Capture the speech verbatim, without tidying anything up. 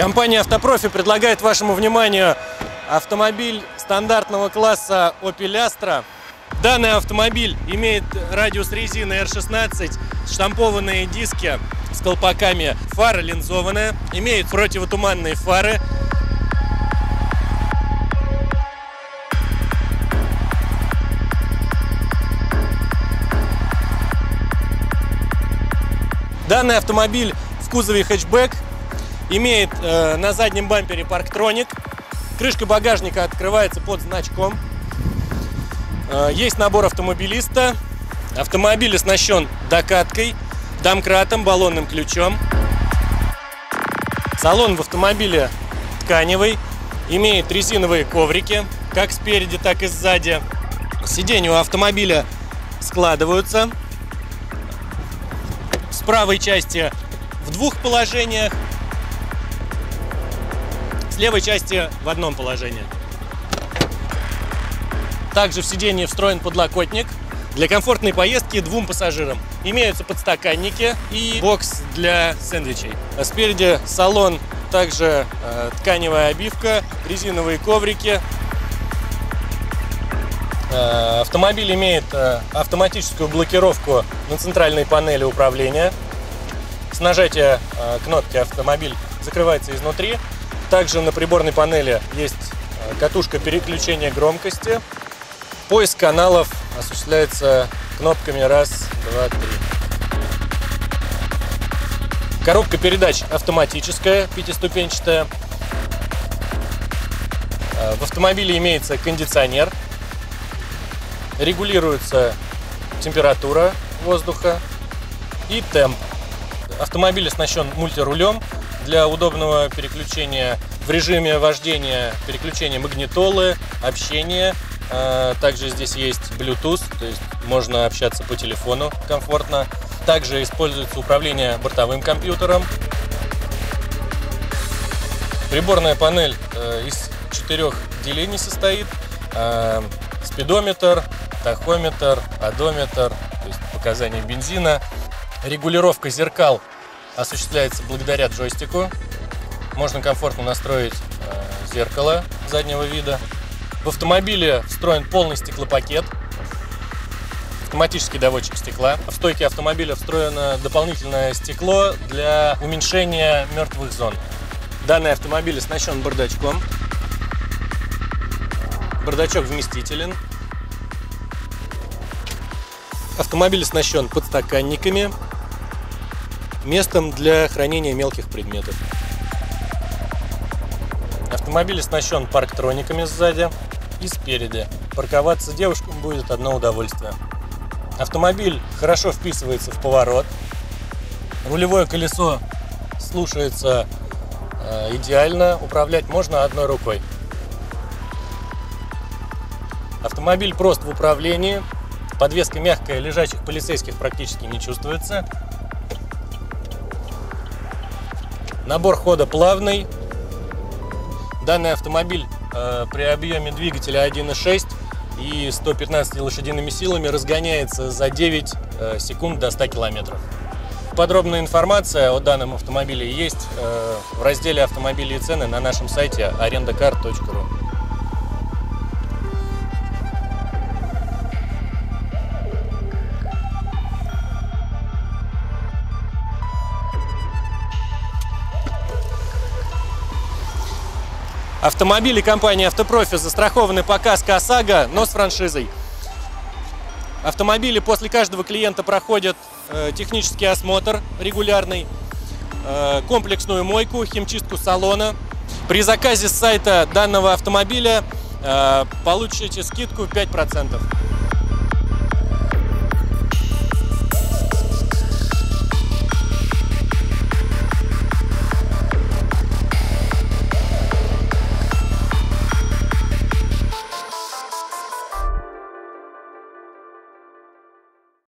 Компания «Автопрофи» предлагает вашему вниманию автомобиль стандартного класса Opel Astra. Данный автомобиль имеет радиус резины эр шестнадцать, штампованные диски с колпаками, фара линзованная, имеет противотуманные фары. Данный автомобиль в кузове хэтчбэк, имеет э, на заднем бампере парктроник, крышка багажника открывается под значком, э, есть набор автомобилиста, автомобиль оснащен докаткой, домкратом, баллонным ключом. Салон в автомобиле тканевый, имеет резиновые коврики, как спереди, так и сзади. Сиденья у автомобиля складываются. С правой части в двух положениях, с левой части в одном положении. Также в сиденье встроен подлокотник для комфортной поездки двум пассажирам. Имеются подстаканники и бокс для сэндвичей. А спереди салон, также э, тканевая обивка, резиновые коврики. Э, автомобиль имеет э, автоматическую блокировку на центральной панели управления. С нажатия э, кнопки автомобиль закрывается изнутри. Также на приборной панели есть э, катушка переключения громкости. Поиск каналов осуществляется кнопками раз, два, три. Коробка передач автоматическая, пятиступенчатая. Э, в автомобиле имеется кондиционер. Регулируется температура воздуха и темп. Автомобиль оснащен мультирулем для удобного переключения в режиме вождения, переключения магнитолы, общения. Также здесь есть Bluetooth, то есть можно общаться по телефону комфортно. Также используется управление бортовым компьютером. Приборная панель из четырех делений состоит. Спидометр, тахометр, одометр, то есть показания бензина. Регулировка зеркал осуществляется благодаря джойстику. Можно комфортно настроить э, зеркало заднего вида. В автомобиле встроен полный стеклопакет, автоматический доводчик стекла. В стойке автомобиля встроено дополнительное стекло для уменьшения мертвых зон. Данный автомобиль оснащен бардачком. Бардачок вместителен. Автомобиль оснащен подстаканниками, местом для хранения мелких предметов. Автомобиль оснащен парктрониками сзади и спереди. Парковаться девушкам будет одно удовольствие. Автомобиль хорошо вписывается в поворот. Рулевое колесо слушается э, идеально. Управлять можно одной рукой. Автомобиль прост в управлении. Подвеска мягкая, лежачих полицейских практически не чувствуется. Набор хода плавный. Данный автомобиль э, при объеме двигателя один и шесть и ста пятнадцати лошадиными силами разгоняется за девять э, секунд до ста километров. Подробная информация о данном автомобиле есть э, в разделе «Автомобили и цены» на нашем сайте арендакар точка ру. Автомобили компании «Автопрофи» застрахованы по КАСКО ОСАГО, но с франшизой. Автомобили после каждого клиента проходят э, технический осмотр регулярный, э, комплексную мойку, химчистку салона. При заказе с сайта данного автомобиля э, получите скидку пять процентов.